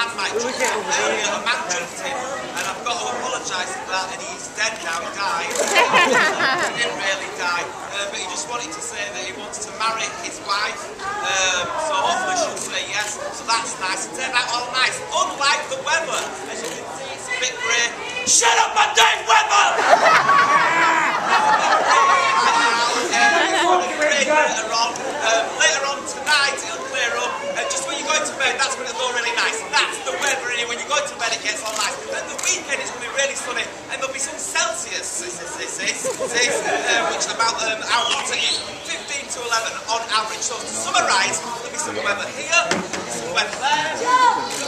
man might jump earlier, a man jumped in, and I've got to apologise for that, and he's dead now, he died. He didn't really die, but he just wanted to say that he wants to marry his wife, so hopefully she'll say yes, so that's nice. It turned out all nice, unlike the weather. As you can see, it's a bit grey. Shut up, my damn weather! Later on tonight it'll clear up, just when you're going to bed that's when it'll go really nice. That's the weather, and when you go to bed it gets all nice. Then the weekend it's going to be really sunny and there'll be some Celsius, which is about how hot it is, 15 to 11 on average. So to summarise, there'll be some weather here, some weather there.